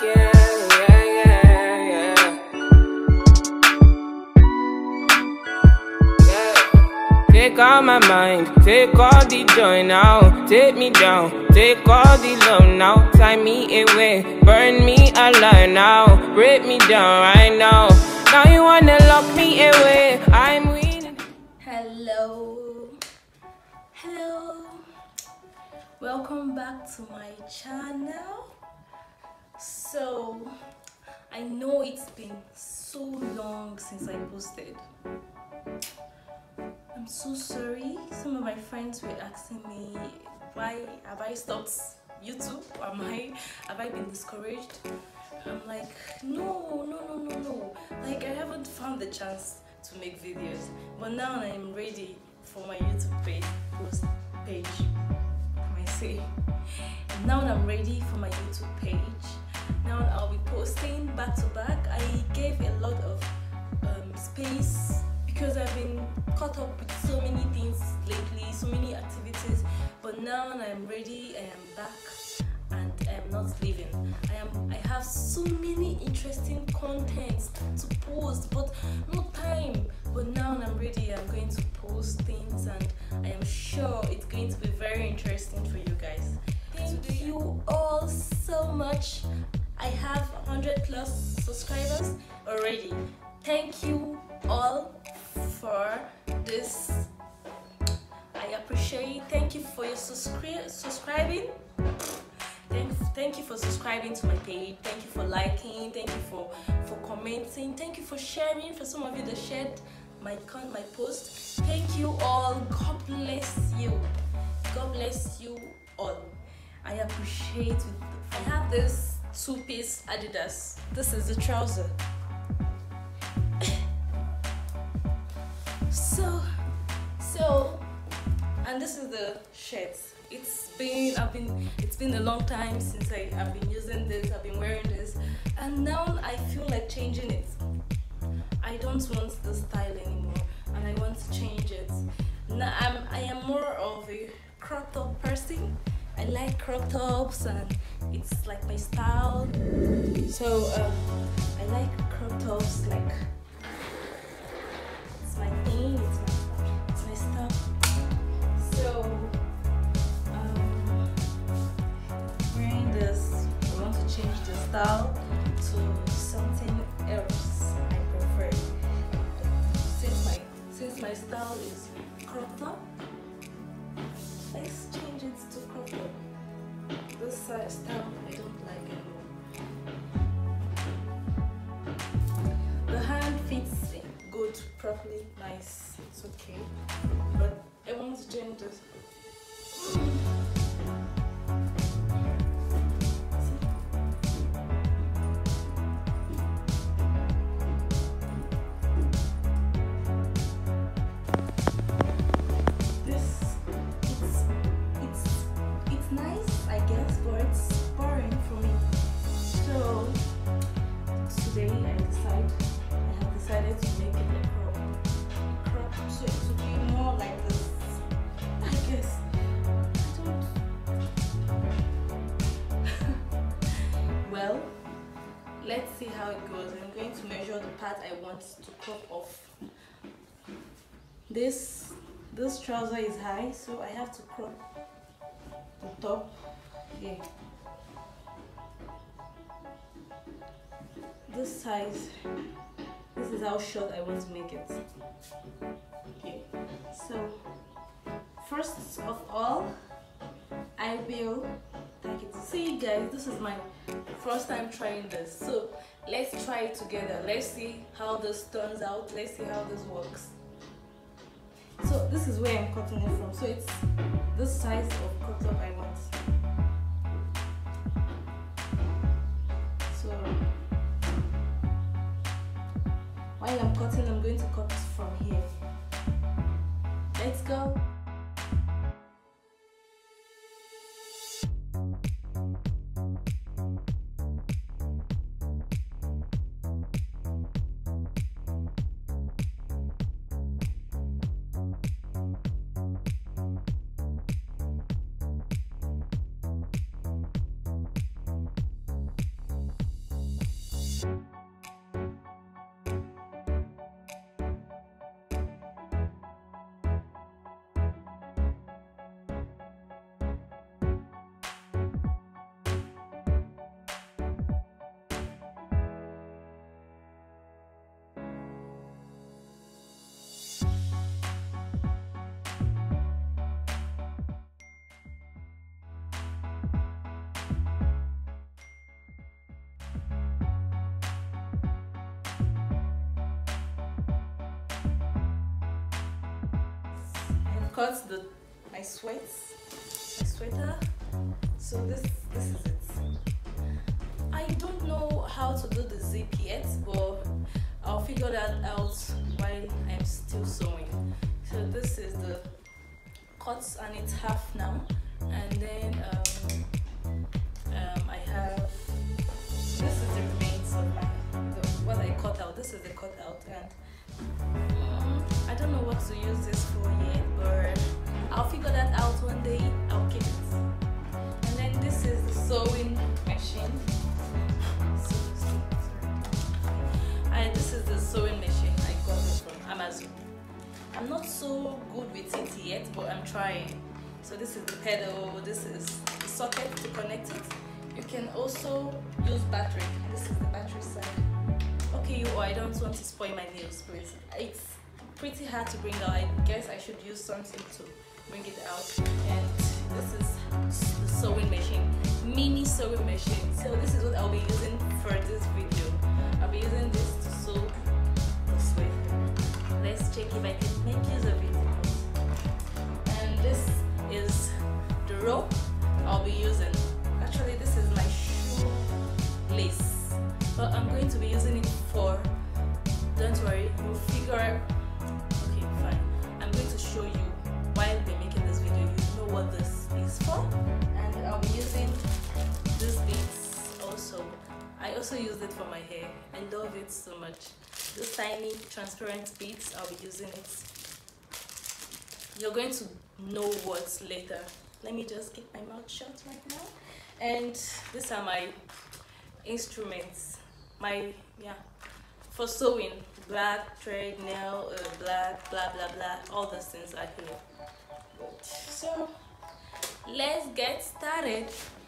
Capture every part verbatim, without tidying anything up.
yeah, yeah, yeah, yeah. Yeah. Take all my mind, take all the joy now. Take me down, take all the love now. Tie me away, burn me alive now. Break me down right now. Now you wanna lock me away. I'm winning. Hello, hello. Welcome back to my channel. So I know it's been so long since I posted. I'm so sorry. Some of my friends were asking me, why have I stopped YouTube? Am I have I been discouraged? I'm like, no, no, no, no, no. Like, I haven't found the chance to make videos, but now I'm ready for my YouTube page post page. I say, and now I'm ready for my YouTube page. Now I'll be posting back to back. I gave a lot of um, space because I've been caught up with so many things lately, so many activities. But now I'm ready. I am back, and I am not leaving. I am. I have so many interesting contents to post, but no time. But now I'm ready. I'm going to post things, and I am sure it's going to be very interesting for you guys. Thank you all so much. I have one hundred plus subscribers already. Thank you all for this. I appreciate. Thank you for your subscri subscribing. Thank, thank you for subscribing to my page. Thank you for liking. Thank you for for commenting. Thank you for sharing. For some of you that shared my con my post. Thank you all. God bless you. God bless you all. I appreciate it. I have this two-piece Adidas. This is the trouser. so, so, and this is the shirt. It's been, I've been, it's been a long time since I, I've been using this. I've been wearing this, and now I feel like changing it. I don't want this style anymore, and I want to change it. Now I'm, I am more of a crop top person. I like crop tops, and it's like my style. So um, I like crop tops. Like, it's my thing. It's my, it's my stuff. So um, wearing this, I want to change the style to something else. I prefer. Since my since my style is crop top, let's change it to crop top. This uh, style I don't like anymore. The hand fits good, properly, nice. It's okay, but I want to change this. Let's see how it goes. I'm going to measure the part I want to crop off. This this trouser is high, so I have to crop the top here. This size, this is how short I want to make it. Okay, so first of all, I will take it. See guys, this is my first time trying this, so let's try it together. Let's see how this turns out. Let's see how this works. So this is where I'm cutting it from. So it's this size of crop top I want. So while I'm cutting, I'm going to cut from here. Let's go. Cut the my sweats, my sweater. So this this is it. I don't know how to do the zip yet, but I'll figure that out while I'm still sewing. So this is the cuts and it's half now, and then um, um, I have this is the remains of my the, what I cut out. This is the cut out, and um, I don't know what to use this for yet, but I'll figure that out one day. I'll keep it. And then this is the sewing machine. So, I this is the sewing machine. I got it from Amazon. I'm not so good with it yet, but I'm trying. So this is the pedal. This is the socket to connect it. You can also use battery. This is the battery side. Okay, you. Oh, I don't want to spoil my nails, please. It's pretty hard to bring out. I guess I should use something to bring it out. And this is the sewing machine, mini sewing machine. So this is what I'll be using for this video. I'll be using this to sew the sweater. Let's check if I can make use of it. And this is the rope I'll be using. Actually, this is my shoe lace, but I'm going to be using it for, don't worry, you'll figure out. Okay, fine. I'm going to show you while we're making this video. You know what this is for. And I'll be using these beads also. I also use it for my hair. I love it so much. These tiny transparent beads, I'll be using it. You're going to know what later. Let me just keep my mouth shut right now. And these are my instruments. My, yeah, for sewing. Black thread, nail, uh, black, blah, blah, blah. All those things are here. Good. So, let's get started.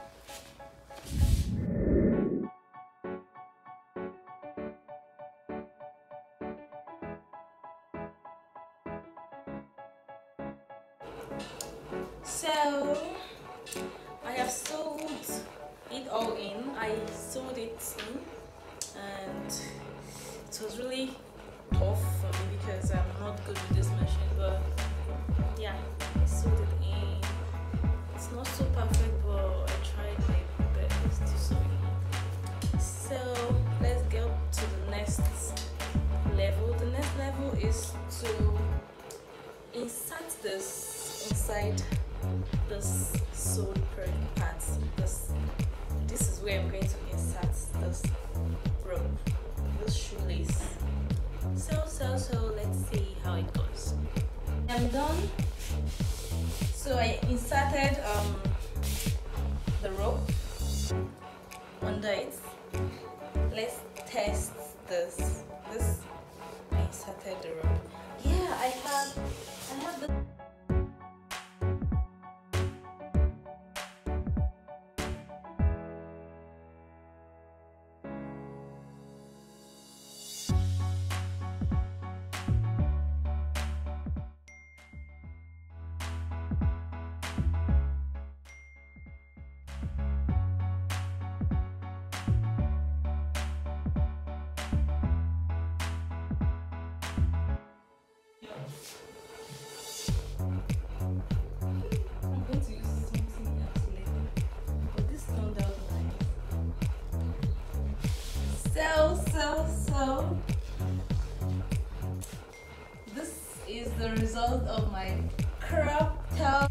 So, I have sewed it all in. I sewed it in, and it was really tough for me because I'm not good with this machine. But yeah, I sewed it in. It's not so perfect, but I tried my best to sew it in. So let's go to the next level. The next level is to insert this inside this sewed part. This this is where I'm going to insert this rope, this shoelace. So so so let's see how it goes. I'm done. So I inserted um the rope under it. Let's test this. This I inserted the rope. Yeah, I have I have the So, so, so, this is the result of my crop top.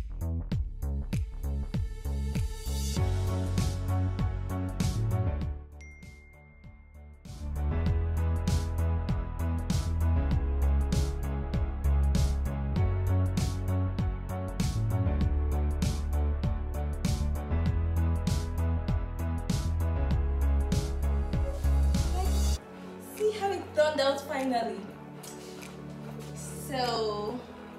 turned out finally. So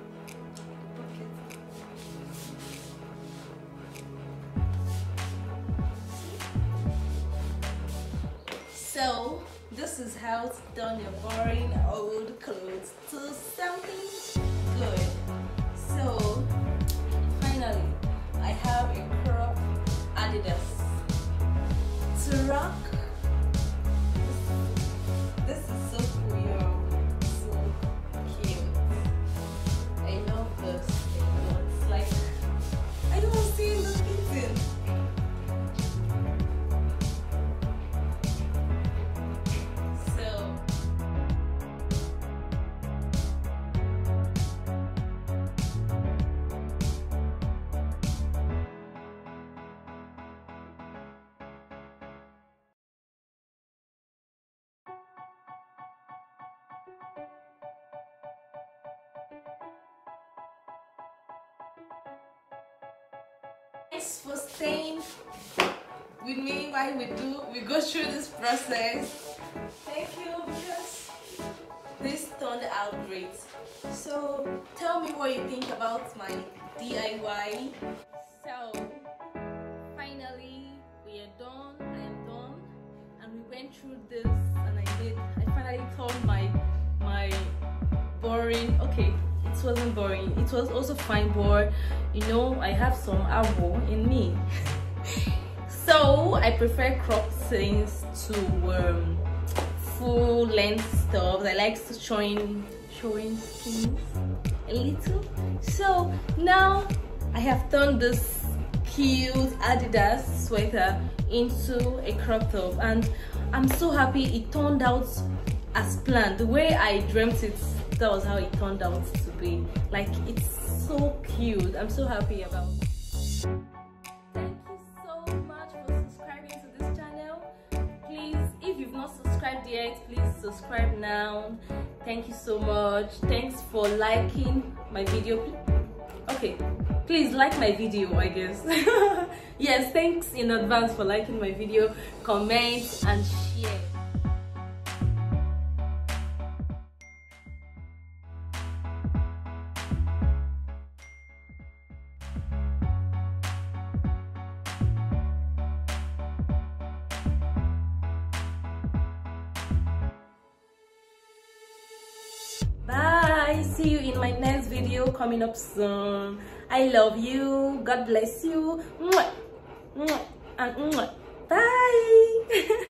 so this is how to turn your boring old clothes to something good. So finally I have a crop Adidas to rock. This is so cool, y'all. So cute. I love this. It's like I don't see it looking. So thanks for staying with me while we do we go through this process. Thank you, because this turned out great. So tell me what you think about my D I Y. So finally we are done. I am done, and we went through this, and I did. I finally turned my my boring. Okay, it wasn't boring. It was also fine, but you know I have some elbow in me. So I prefer cropped things to um, full length stuff. I like showing showing skins a little. So now I have turned this cute Adidas sweater into a crop top, and I'm so happy it turned out as planned. The way I dreamt it, that was how it turned out to be. Like, it's so cute. I'm so happy about it. Thank you so much for subscribing to this channel. Please, if you've not subscribed yet, please subscribe now. Thank you so much. Thanks for liking my video. Okay, please like my video, I guess. Yes, thanks in advance for liking my video. Comment and share. Bye. See you in my next video coming up soon. I love you. God bless you. Mwah. Mwah. And mwah. Bye.